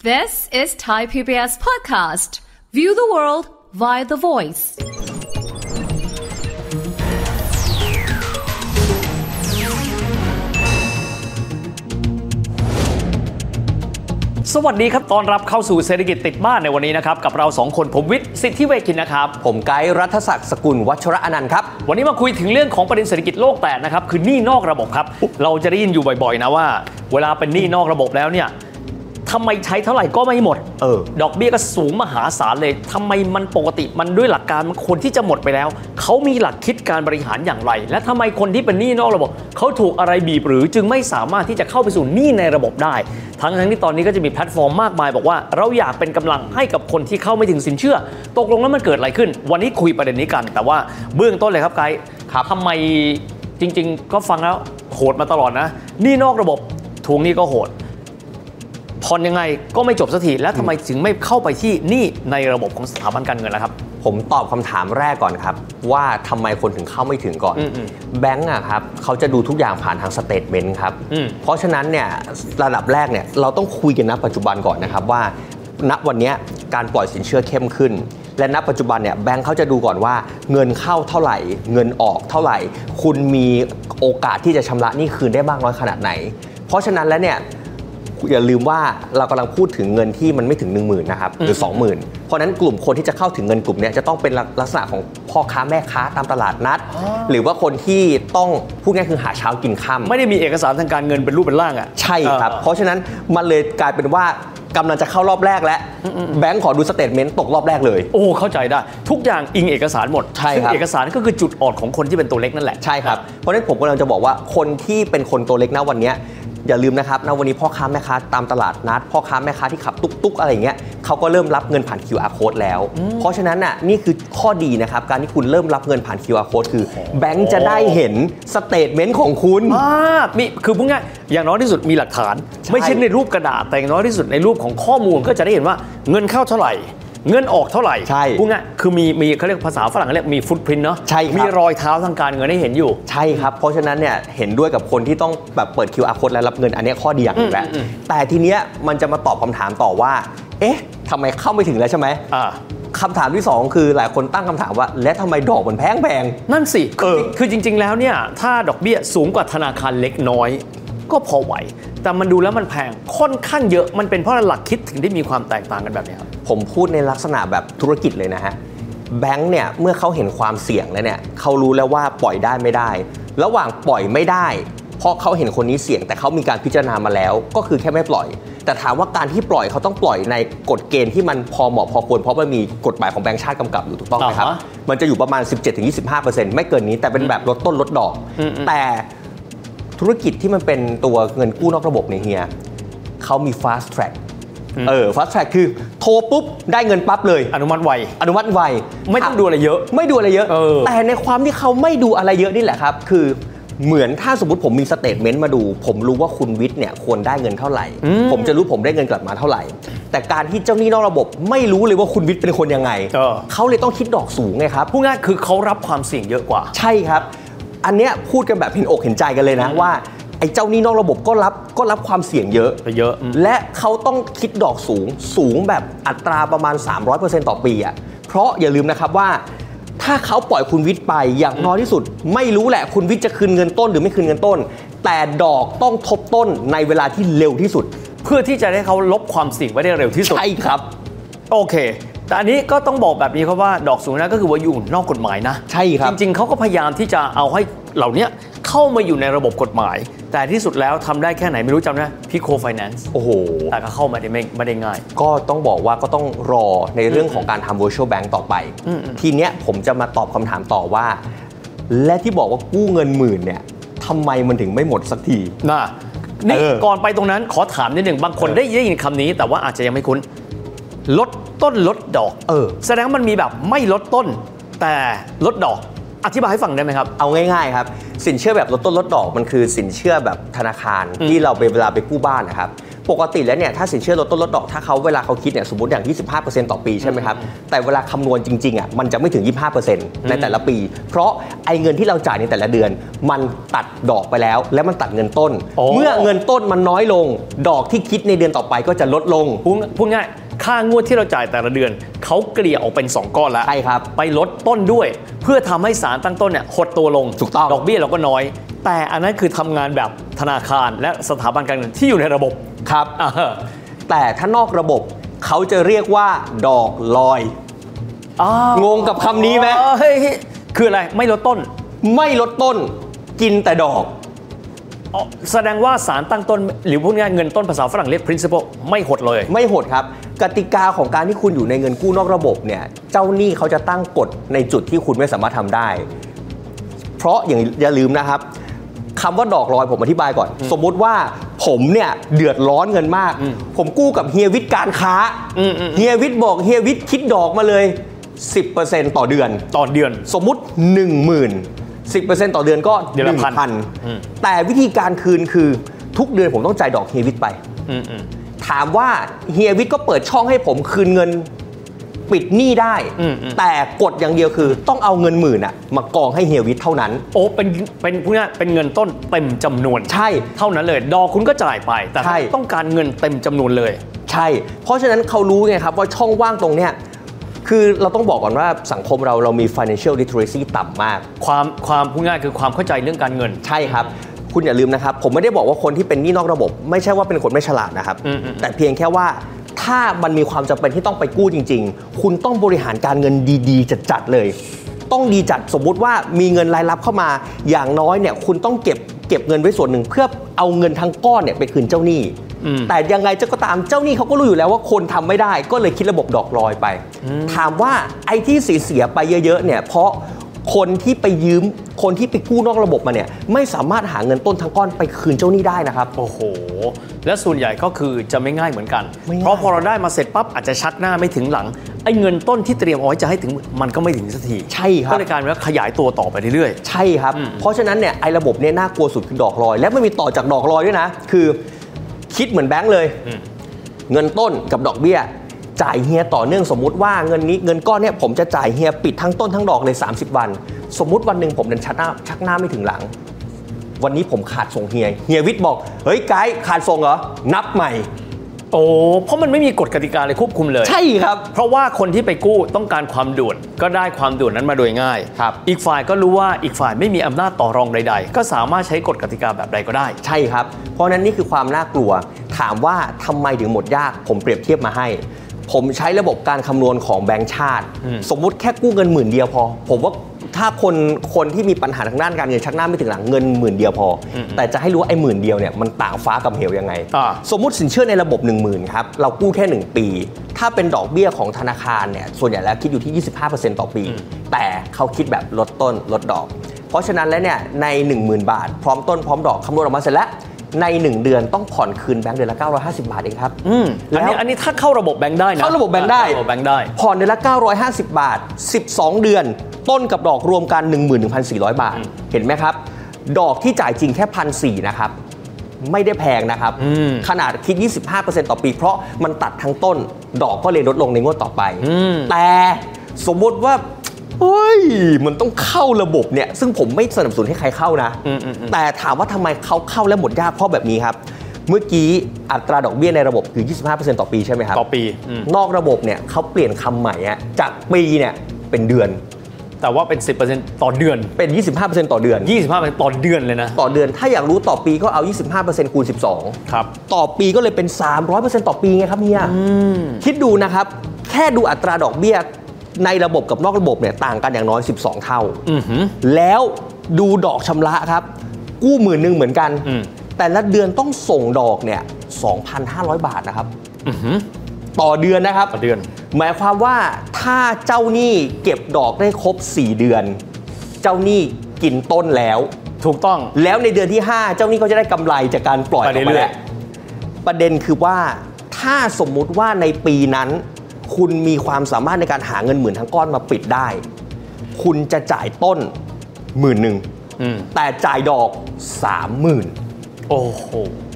This is Thai PBS podcast. View the world via the voice. สวัสดีครับต้อนรับเข้าสู่เศรษฐกิจติดบ้านในวันนี้นะครับกับเรา2คนผมวิทย์สิทธิเวชกินนะครับผมไกด์รัฐศักดิ์สกุลวัชระอนันต์ครับวันนี้มาคุยถึงเรื่องของประเด็นเศรษฐกิจโลกแตกนะครับคือหนี้นอกระบบครับเราจะได้ยินอยู่บ่อยๆนะว่าเวลาเป็นหนี้นอกระบบแล้วเนี่ยทำไมใช้เท่าไหร่ก็ไม่หมดดอกเบี้ยก็สูงมหาศาลเลยทำไมมันปกติมันด้วยหลักการมันคนที่จะหมดไปแล้วเขามีหลักคิดการบริหารอย่างไรและทำไมคนที่เป็นหนี้นอกระบบเขาถูกอะไรบีบหรือจึงไม่สามารถที่จะเข้าไปสู่หนี้ในระบบได้ทั้งที่ตอนนี้ก็จะมีแพลตฟอร์มมากมายบอกว่าเราอยากเป็นกำลังให้กับคนที่เข้าไม่ถึงสินเชื่อตกลงแล้วมันเกิดอะไรขึ้นวันนี้คุยประเด็นนี้กันแต่ว่าเบื้องต้นเลยครับไกด์ทำไมจริงๆก็ฟังแล้วโหดมาตลอดนะหนี้นอกระบบทวงหนี้ก็โหดผ่อนยังไงก็ไม่จบสักทีแล้วทำไมถึงไม่เข้าไปที่หนี้ในระบบของสถาบันการเงินล่ะครับผมตอบคำถามแรกก่อนครับว่าทำไมคนถึงเข้าไม่ถึงก่อนแบงก์อะครับเขาจะดูทุกอย่างผ่านทางสเตทเมนต์ครับเพราะฉะนั้นเนี่ยระดับแรกเนี่ยเราต้องคุยกันณปัจจุบันก่อนนะครับว่าณวันนี้การปล่อยสินเชื่อเข้มขึ้นและณปัจจุบันเนี่ยแบงก์เขาจะดูก่อนว่าเงินเข้าเท่าไหร่เงินออกเท่าไหร่คุณมีโอกาสที่จะชำระหนี้คืนได้มากน้อยขนาดไหนเพราะฉะนั้นแล้วเนี่ยอย่าลืมว่าเรากำลังพูดถึงเงินที่มันไม่ถึง 10,000 นะครับหรือ 20,000 เพราะนั้นกลุ่มคนที่จะเข้าถึงเงินกลุ่มนี้จะต้องเป็นลักษณะของพ่อค้าแม่ค้าตามตลาดนัดหรือว่าคนที่ต้องพูดง่ายคือหาเช้ากินค่ำไม่ได้มีเอกสารทางการเงินเป็นรูปเป็นร่างอ่ะใช่ครับเพราะฉะนั้นมันเลยกลายเป็นว่ากำลังจะเข้ารอบแรกแล้วแบงก์ขอดูสเตทเมนต์ตกรอบแรกเลยโอ้เข้าใจได้ทุกอย่างอิงเอกสารหมดใช่ครับเอกสารก็คือจุดอ่อนของคนที่เป็นตัวเล็กนั่นแหละใช่ครับเพราะฉะนั้นผมกำลังจะบอกว่าคนที่เป็นคนตัวเล็กณวันนี้อย่าลืมนะครับณวันนี้พ่อค้าแม่ค้าตามตลาดนัดพ่อค้าแม่ค้าที่ขับตุ๊กๆอะไรเงี้ยเขาก็เริ่มรับเงินผ่าน QR code แล้วเพราะฉะนั้นน่ะนี่คือข้อดีนะครับการที่คุณเริ่มรับเงินผ่าน QR code คือแบงก์จะได้เห็นสเตทเมนต์ของคุณมีคือพูดง่ายอย่างน้อยที่สุดมีหลักฐานไม่ใช่ในรูปกระดาษแต่อย่างน้อยที่สุดในรูปของข้อมูลก็จะได้เห็นว่าเงินเข้าเท่าไหร่เงินออกเท่าไหร่พูดง่ายคือมีเขาเรียกภาษาฝรั่งเรียกมีฟุตพริ้นท์เนาะมีรอยเท้าทางการเงินให้เห็นอยู่ใช่ครับเพราะฉะนั้นเนี่ยเห็นด้วยกับคนที่ต้องแบบเปิด QR code และรับเงินอันนี้ข้อดีอย่างนึงแล้วแต่ทีเนี้ยมันจะมาตอบคำถามต่อว่าเอ๊ะทำไมเข้าไม่ถึงแล้วใช่ไหมคำถามที่2คือหลายคนตั้งคำถามว่าและทำไมดอกมันแพงนั่นสิคือจริงๆแล้วเนี่ยถ้าดอกเบี้ยสูงกว่าธนาคารเล็กน้อยก็พอไหวแต่มันดูแล้วมันแพงค่อนข้างเยอะมันเป็นเพราะหลักคิดถึงได้มีความแตกต่างกันแบบนี้ครับผมพูดในลักษณะแบบธุรกิจเลยนะฮะแบงค์เนี่ยเมื่อเขาเห็นความเสี่ยงแล้วเนี่ยเขารู้แล้วว่าปล่อยได้ไม่ได้ระหว่างปล่อยไม่ได้เพราะเขาเห็นคนนี้เสี่ยงแต่เขามีการพิจารณามาแล้วก็คือแค่ไม่ปล่อยแต่ถามว่าการที่ปล่อยเขาต้องปล่อยในกฎเกณฑ์ที่มันพอเหมาะพอควรเพราะมันมีกฎหมายของแบงก์ชาติกำกับอยู่ถูกต้องไหมครับมันจะอยู่ประมาณ 17-25% ไม่เกินนี้แต่เป็นแบบลดต้นลดดอกแต่ธุรกิจที่มันเป็นตัวเงินกู้นอกระบบเนี่ยเฮียเขามี fast track fast track คือโทรปุ๊บได้เงินปั๊บเลยอนุมัติไวไม่ต้องดูอะไรเยอะแต่ในความที่เขาไม่ดูอะไรเยอะนี่แหละครับคือเหมือนถ้าสมมติผมมีสเตทเมนต์มาดูผมรู้ว่าคุณวิทย์เนี่ยควรได้เงินเท่าไหร่ผมจะรู้ผมได้เงินกลับมาเท่าไหร่แต่การที่เจ้าหนี้นอกระบบไม่รู้เลยว่าคุณวิทย์เป็นคนยังไงเขาเลยต้องคิดดอกสูงไงครับพูดง่ายคือเขารับความเสี่ยงเยอะกว่าใช่ครับอันเนี้ยพูดกันแบบเห็นอกเห็นใจกันเลยนะว่าไอ้เจ้าหนี้นอกระบบก็รับความเสี่ยงเยอะและเขาต้องคิดดอกสูงแบบอัตราประมาณ 300% ต่อปีอ่ะเพราะอย่าลืมนะครับว่าถ้าเขาปล่อยคุณวิทย์ไปอย่างน้อยที่สุดไม่รู้แหละคุณวิทย์จะคืนเงินต้นหรือไม่คืนเงินต้นแต่ดอกต้องทบต้นในเวลาที่เร็วที่สุดเพื่อที่จะให้เขาลบความเสี่ยงไว้ได้เร็วที่สุดใช่ครับโอเคแต่อันนี้ก็ต้องบอกแบบนี้ครับว่าดอกสูงนั้นก็คือว่าอยู่นอกกฎหมายนะใช่ครับจริงๆเขาก็พยายามที่จะเอาให้เหล่านี้เข้ามาอยู่ในระบบกฎหมายแต่ที่สุดแล้วทำได้แค่ไหนไม่รู้จำนะพิโคไฟแนนซ์โอ้โหแต่ก็เข้ามาไม่ได้ง่ายก็ต้องบอกว่าก็ต้องรอในเรื่องของการทำ virtual bank ต่อไปทีเนี้ยผมจะมาตอบคำถามต่อว่าและที่บอกว่ากู้เงินหมื่นเนี่ยทำไมมันถึงไม่หมดสักทีนี่ก่อนไปตรงนั้นขอถามนิดหนึ่งบางคนได้ยินคำนี้แต่ว่าอาจจะยังไม่คุ้นลดต้นลดดอกแสดงว่ามันมีแบบไม่ลดต้นแต่ลดดอกอธิบายให้ฟังได้ไหมครับเอาง่ายๆครับสินเชื่อแบบลดต้นลดดอกมันคือสินเชื่อแบบธนาคารที่เราเวลาไปกู้บ้านนะครับปกติแล้วเนี่ยถ้าสินเชื่อลดต้นลดดอกถ้าเขาเวลาเขาคิดเนี่ยสมมติอย่าง 25% ต่อปีใช่ไหมครับแต่เวลาคำนวณจริงๆอ่ะมันจะไม่ถึง 25% ในแต่ละปี เพราะไอ้เงินที่เราจ่ายในแต่ละเดือนมันตัดดอกไปแล้วและมันตัดเงินต้นเมื่อเงินต้นมันน้อยลงดอกที่คิดในเดือนต่อไปก็จะลดลงพูดง่ายค่างวดที่เราจ่ายแต่ละเดือนเขาเกลี่ยออกเป็น2ก้อนแล้วใช่ครับไปลดต้นด้วยเพื่อทำให้สารตั้งต้นเนี่ยหดตัวลงถูกต้องดอกเบี้ยเราก็น้อยแต่อันนั้นคือทำงานแบบธนาคารและสถาบันการเงินที่อยู่ในระบบครับแต่ถ้านอกระบบเขาจะเรียกว่าดอกลอยงงกับคำนี้ไหมคืออะไรไม่ลดต้นไม่ลดต้นกินแต่ดอกแสดงว่าสารตั้งต้นหรือพูดง่ายเงินต้นภาษาฝรั่งเรียก principal ไม่หดเลยไม่หดครับกติกาของการที่คุณอยู่ในเงินกู้นอกระบบเนี่ยเจ้าหนี้เขาจะตั้งกฎในจุดที่คุณไม่สามารถทำได้เพราะอย่าลืมนะครับคำว่าดอกลอยผมอธิบายก่อนสมมุติว่าผมเนี่ยเดือดร้อนเงินมากผมกู้กับเฮียวิทย์การค้าเฮียวิทย์บอกเฮียวิทย์คิดดอกมาเลย 10% ต่อเดือนสมมุติ 10,000 10% ต่อเดือนก็ 1,000 แต่วิธีการคืนคือทุกเดือนผมต้องจ่ายดอกเฮียวิทย์ไปถามว่าเฮียวิทย์ก็เปิดช่องให้ผมคืนเงินปิดหนี้ได้แต่กฎอย่างเดียวคือต้องเอาเงินหมื่นอะมากองให้เฮียวิทย์เท่านั้นเป็นพูดง่ายเป็นเงินต้นเต็มจำนวนใช่เท่านั้นเลยดอกคุณก็จ่ายไปแต่ต้องการเงินเต็มจำนวนเลยใช่เพราะฉะนั้นเขารู้ไงครับว่าช่องว่างตรงเนี้ยคือเราต้องบอกก่อนว่าสังคมเรามี financial literacy ต่ำมากความพูดง่ายคือความเข้าใจเรื่องการเงินใช่ครับคุณอย่าลืมนะครับผมไม่ได้บอกว่าคนที่เป็นหนี้นอกระบบไม่ใช่ว่าเป็นคนไม่ฉลาดนะครับแต่เพียงแค่ว่าถ้ามันมีความจำเป็นที่ต้องไปกู้จริงๆคุณต้องบริหารการเงินดีๆจัดๆเลยต้องดีจัดสมมุติว่ามีเงินรายรับเข้ามาอย่างน้อยเนี่ยคุณต้องเก็บเงินไว้ส่วนหนึ่งเพื่อเอาเงินทั้งก้อนเนี่ยไปคืนเจ้าหนี้แต่ยังไงก็ตามเจ้าหนี้เขาก็รู้อยู่แล้วว่าคนทำไม่ได้ก็เลยคิดระบบดอกลอยไปถามว่าไอ้ที่เสียไปเยอะๆเนี่ยเพราะคนที่ไปยืมคนที่ไปกู้นอกระบบมาเนี่ยไม่สามารถหาเงินต้นทั้งก้อนไปคืนเจ้าหนี้ได้นะครับโอ้โหและส่วนใหญ่ก็คือจะไม่ง่ายเหมือนกันเพราะพอเราได้มาเสร็จปั๊บอาจจะชักหน้าไม่ถึงหลังไอ้เงินต้นที่เตรียมเอาไว้จะให้ถึงมันก็ไม่ถึงสักทีใช่ครับก็เลยกลายเป็นว่าขยายตัวต่อไปเรื่อยๆใช่ครับเพราะฉะนั้นเนี่ยไอ้ระบบเนี่ยน่ากลัวสุดคือดอกลอยและไม่มีต่อจากดอกลอยด้วยนะคือคิดเหมือนแบงก์เลยเงินต้นกับดอกเบี้ยจ่ายเฮียต่อเนื่องสมมุติว่าเงินก้อนเนี่ยผมจะจ่ายเฮียปิดทั้งต้นทั้งดอกเลย30วันสมมุติวันหนึ่งผมเดินชักหน้าไม่ถึงหลังวันนี้ผมขาดส่งเฮียวิทย์บอกเฮ้ยไกด์ขาดส่งเหรอนับใหม่โอ้เพราะมันไม่มีกฎกติกาเลยควบคุมเลยใช่ครับเพราะว่าคนที่ไปกู้ต้องการความด่วนก็ได้ความด่วนนั้นมาโดยง่ายอีกฝ่ายก็รู้ว่าอีกฝ่ายไม่มีอำนาจต่อรองใดๆก็สามารถใช้กฎกติกาแบบใดก็ได้ใช่ครับเพราะนั้นนี่คือความน่ากลัวถามว่าทำไมถึงหมดยากผมเปรียบเทียบมาให้ผมใช้ระบบการคำนวณของแบงก์ชาติสมมุติแค่กู้เงิน10,000เดียวพอผมว่าถ้าคนที่มีปัญหาทางด้านการเงินชักหน้าไม่ถึงหลังเงิน10,000เดียวพอแต่จะให้รู้ว่าไอ้10,000เดียวเนี่ยมันต่างฟ้ากับเหวยังไงสมมุติสินเชื่อในระบบ 10,000 ครับเรากู้แค่1ปีถ้าเป็นดอกเบี้ยของธนาคารเนี่ยส่วนใหญ่แล้วคิดอยู่ที่ 25% ต่อปีแต่เขาคิดแบบลดต้นลดดอกเพราะฉะนั้นแล้วเนี่ยใน 10,000 บาทพร้อมต้นพร้อมดอกคำนวณออกมาเสร็จแล้วใน1เดือนต้องผ่อนคืนแบงค์เดือนละ950 บาทเองครับอันนี้ถ้าเข้าระบบแบงค์ได้นะเข้าระบบแบงค์ได้ผ่อนเดือนละ950 บาท12เดือนต้นกับดอกรวมกัน 11,400 บาทเห็นไหมครับดอกที่จ่ายจริงแค่ 1,400 นะครับไม่ได้แพงนะครับขนาดคิด 25% ต่อปีเพราะมันตัดทั้งต้นดอกก็เลยลดลงในงวดต่อไปแต่สมมติว่าเฮ้ยมันต้องเข้าระบบเนี่ยซึ่งผมไม่สนับสนุนให้ใครเข้านะแต่ถามว่าทำไมเขาเข้าแล้วหมดยากเพราะแบบนี้ครับเมื่อกี้อัตราดอกเบี้ยในระบบคือ 25% ต่อปีใช่ไหมครับต่อปีนอกระบบเนี่ยเขาเปลี่ยนคำใหม่จากปีเนี่ยเป็นเดือนแต่ว่าเป็น 10% ต่อเดือนเป็น 25% ต่อเดือน 25% ต่อเดือนเลยนะต่อเดือนถ้าอยากรู้ต่อปีก็เอา 25% คูณ 12 ครับต่อปีก็เลยเป็น 300% ต่อปีไงครับเนี่ยคิดดูนะครับแค่ดูอัตราดอกเบี้ยในระบบกับนอกระบบเนี่ยต่างกันอย่างน้อย12เท่าแล้วดูดอกชำระครับกู้10,000เหมือนกันแต่ละเดือนต้องส่งดอกเนี่ย 2,500 บาทนะครับต่อเดือนนะครับต่อเดือนหมายความว่าถ้าเจ้าหนี้เก็บดอกได้ครบ4เดือนเจ้าหนี้กินต้นแล้วถูกต้องแล้วในเดือนที่5เจ้าหนี้ก็จะได้กำไรจากการปล่อยออกมาแล้วประเด็นคือว่าถ้าสมมุติว่าในปีนั้นคุณมีความสามารถในการหาเงิน10,000ทั้งก้อนมาปิดได้คุณจะจ่ายต้น10,000แต่จ่ายดอก 30,000 โอ้โห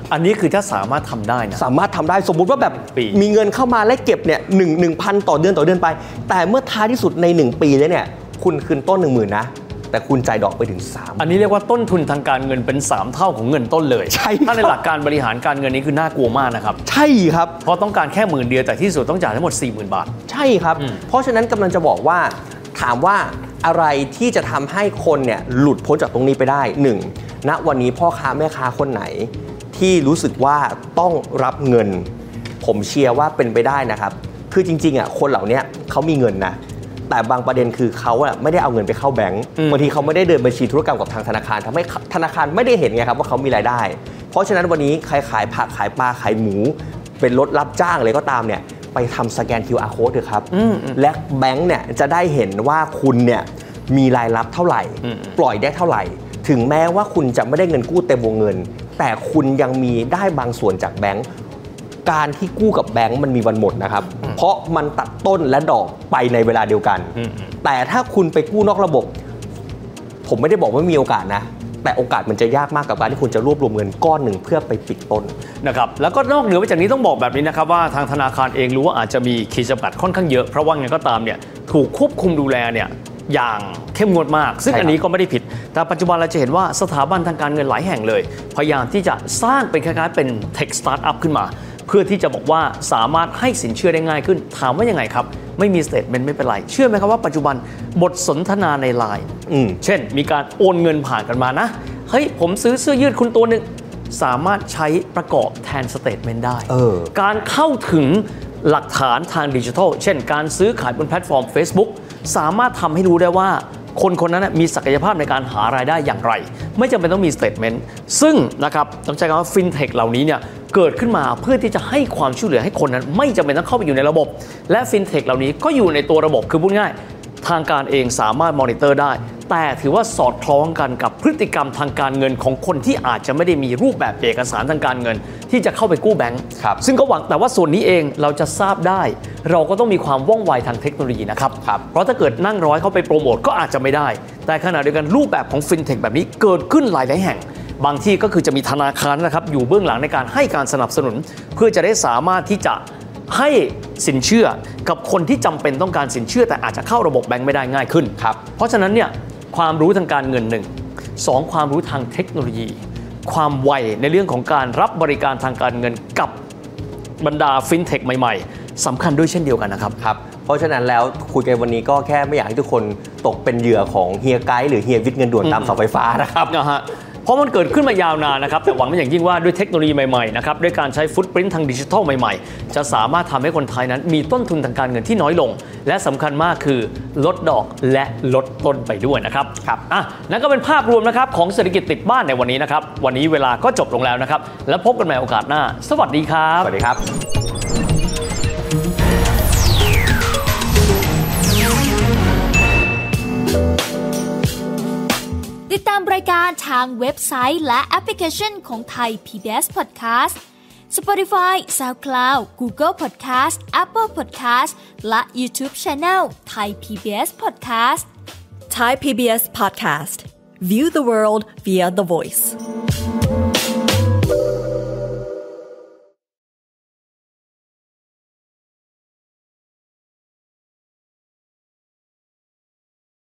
อันนี้คือถ้าสามารถทำได้นะสามารถทำได้สมมุติว่าแบบมีเงินเข้ามาและเก็บเนี่ย1,000 ต่อเดือนไปแต่เมื่อท้ายที่สุดใน1 ปีแล้วเนี่ยคุณคืนต้น 10,000 นะแต่คุณจ่ายดอกไปถึง3 อันนี้เรียกว่าต้นทุนทางการเงินเป็น3เท่าของเงินต้นเลยใช่ถ้าในหลักการบริหารการเงินนี้คือน่ากลัวมากนะครับใช่ครับเพราะต้องการแค่10,000เดียวแต่ที่สุดต้องจ่ายทั้งหมด 40,000 บาทใช่ครับเพราะฉะนั้นกำลังจะบอกว่าถามว่าอะไรที่จะทำให้คนเนี่ยหลุดพ้นจากตรงนี้ไปได้1ณวันนี้พ่อค้าแม่ค้าคนไหนที่รู้สึกว่าต้องรับเงินผมเชียร์ว่าเป็นไปได้นะครับคือจริงๆคนเหล่านี้เขามีเงินนะแต่บางประเด็นคือเขาไม่ได้เอาเงินไปเข้าแบงก์บางทีเขาไม่ได้เดินบัญชีธุรกรรมกับทางธนาคารทำให้ธนาคารไม่ได้เห็นไงครับว่าเขามีรายได้เพราะฉะนั้นวันนี้ใครขายผักขายปลาขายหมูเป็นรถรับจ้างอะไรก็ตามเนี่ยไปทำสแกน QR code เถอะครับและแบงก์เนี่ยจะได้เห็นว่าคุณเนี่ยมีรายรับเท่าไหร่ปล่อยได้เท่าไหร่ถึงแม้ว่าคุณจะไม่ได้เงินกู้เต็มวงเงินแต่คุณยังมีได้บางส่วนจากแบงก์การที่กู้กับแบงก์มันมีวันหมดนะครับเพราะมันตัดต้นและดอกไปในเวลาเดียวกันแต่ถ้าคุณไปกู้นอกระบบผมไม่ได้บอกว่ามีโอกาสนะแต่โอกาสมันจะยากมากกับการที่คุณจะรวบรวมเงินก้อนหนึ่งเพื่อไปปิดต้นนะครับแล้วก็นอกเหนือไปจากนี้ต้องบอกแบบนี้นะครับว่าทางธนาคารเองรู้ว่าอาจจะมีขีดจำกัดค่อนข้างเยอะเพราะว่าไงก็ตามเนี่ยถูกควบคุมดูแลเนี่ยอย่างเข้มงวดมากซึ่งอันนี้ก็ไม่ได้ผิดแต่ปัจจุบันเราจะเห็นว่าสถาบันทางการเงินหลายแห่งเลยพยายามที่จะสร้างเป็นคล้ายๆเป็น Tech Startup ขึ้นมาเพื่อที่จะบอกว่าสามารถให้สินเชื่อได้ง่ายขึ้นถามว่ายังไงครับไม่มีสเตทเมนต์ไม่เป็นไรเชื่อไหมครับว่าปัจจุบันบทสนทนาใน LINE เช่นมีการโอนเงินผ่านกันมานะเฮ้ยผมซื้อเสื้อยืดคุณตัวนึงสามารถใช้ประกอบแทนสเตทเมนต์ได้การเข้าถึงหลักฐานทางดิจิทัลเช่นการซื้อขายบนแพลตฟอร์ม Facebook สามารถทำให้รู้ได้ว่าคนนั้นมีศักยภาพในการหารายได้อย่างไรไม่จำเป็นต้องมีสเตทเมนต์ซึ่งนะครับต้องใช้คำว่าฟินเทคเหล่านี้เนี่ยเกิดขึ้นมาเพื่อที่จะให้ความช่วยเหลือให้คนนั้นไม่จำเป็นต้องเข้าไปอยู่ในระบบและฟินเทคเหล่านี้ก็อยู่ในตัวระบบคือพูดง่ายทางการเองสามารถมอนิเตอร์ได้แต่ถือว่าสอดคล้องกันกับพฤติกรรมทางการเงินของคนที่อาจจะไม่ได้มีรูปแบบเอกสารทางการเงินที่จะเข้าไปกู้แบงก์ซึ่งก็หวังแต่ว่าส่วนนี้เองเราจะทราบได้เราก็ต้องมีความว่องไวทางเทคโนโลยีนะครับเพราะถ้าเกิดนั่งร้อยเข้าไปโปรโมทก็อาจจะไม่ได้แต่ขณะเดียวกันรูปแบบของฟินเทคแบบนี้เกิดขึ้นหลายแห่งบางที่ก็คือจะมีธนาคารนะครับอยู่เบื้องหลังในการให้การสนับสนุนเพื่อจะได้สามารถที่จะให้สินเชื่อกับคนที่จำเป็นต้องการสินเชื่อแต่อาจจะเข้าระบบแบงก์ไม่ได้ง่ายขึ้นเพราะฉะนั้นเนี่ยความรู้ทางการเงิน2ความรู้ทางเทคโนโลยีความไวในเรื่องของการรับบริการทางการเงินกับบรรดาฟินเทคใหม่ๆสำคัญด้วยเช่นเดียวกันนะครับเพราะฉะนั้นแล้วคุยกันวันนี้ก็แค่ไม่อยากให้ทุกคนตกเป็นเหยื่อของเฮียไกด์หรือเฮียวิทย์เงินด่วนตามเสาไฟฟ้านะครับเพราะมันเกิดขึ้นมายาวนานนะครับแต่หวังเป็นอย่างยิ่งว่าด้วยเทคโนโลยีใหม่ๆนะครับด้วยการใช้ฟุตปริ้นท์ทางดิจิทัลใหม่ๆจะสามารถทำให้คนไทยนั้นมีต้นทุนทางการเงินที่น้อยลงและสำคัญมากคือลดดอกและลดต้นไปด้วยนะครับนั่นก็เป็นภาพรวมนะครับของเศรษฐกิจติดบ้านในวันนี้นะครับวันนี้เวลาก็จบลงแล้วนะครับแล้วพบกันใหม่โอกาสหน้าสวัสดีครับสวัสดีครับติดตามรายการทางเว็บไซต์และแอปพลิเคชันของไทย PBS Podcast Spotify SoundCloud Google Podcast Apple Podcast และ YouTube Channel Thai PBS Podcast Thai PBS Podcast View the world via the voice